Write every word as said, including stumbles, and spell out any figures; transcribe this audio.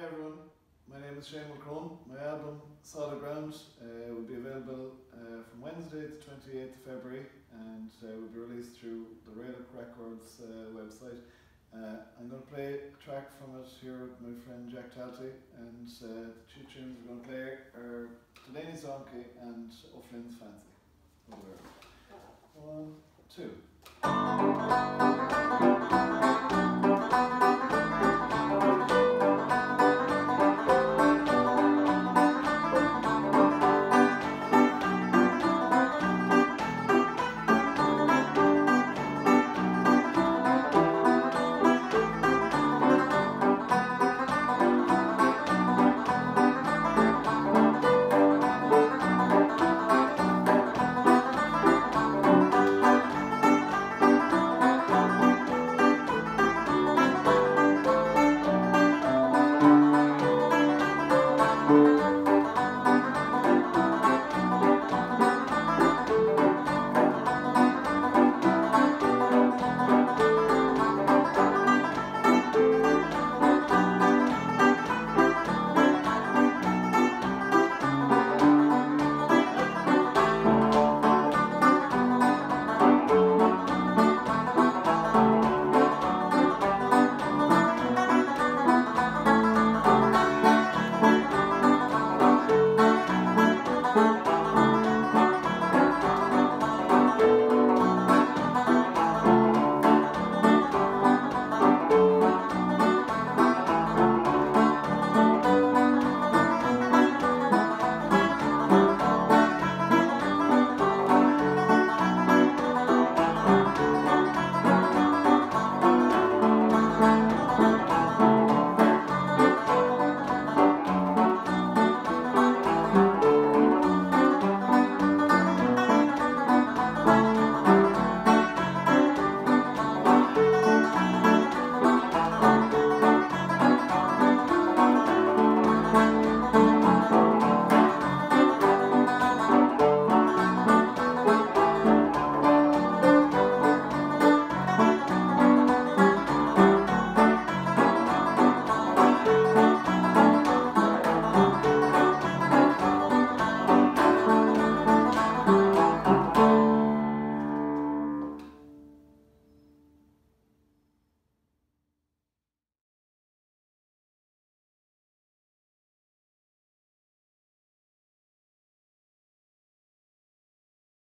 Hi everyone, my name is Shane Mulcrone. My album Solid Ground uh, will be available uh, from Wednesday the twenty-eighth of February and uh, will be released through the Railrock Records uh, website. Uh, I'm going to play a track from it here with my friend Jack Talty, and uh, the two tunes we're going to play are Delaney's Donkey and O'Flynn's Fancy. One, two.